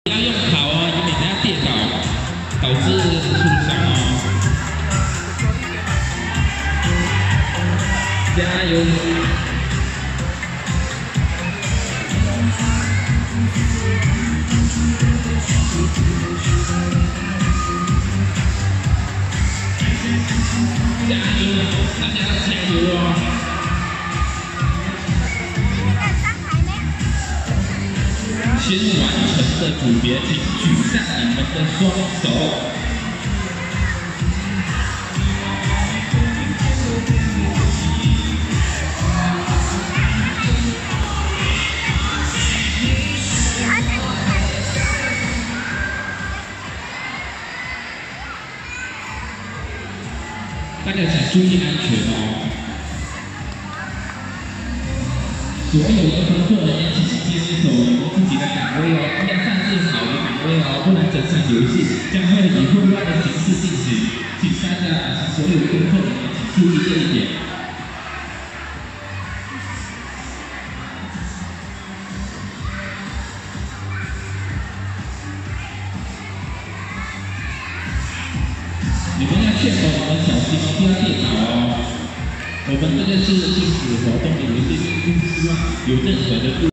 不要用跑哦，你等下跌倒，导致受伤哦。加油！加油！大家要加油哦！ 先完成的组别，请举上你们的双手。大家请注意安全哦！所有的工作人员请坚守你们自己的岗位哦，要站置好的岗位哦，不然整场游戏将会以混乱的形式进行。请大家所有工作人员请注意这一点。你们要确保你们小心哦，不要跌倒哦。我们这个是禁止活动的游戏，并不希望有任何的。